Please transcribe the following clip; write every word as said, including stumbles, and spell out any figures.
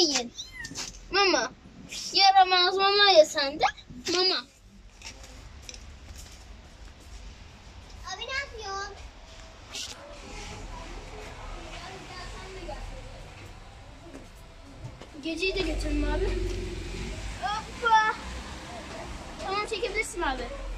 yiyin. Mama. Yaramaz mama ya sen de. Mama. Abi ne yapıyorsun? Geceyi de götürün abi. Hoppa. Tamam çekebilirsin abi.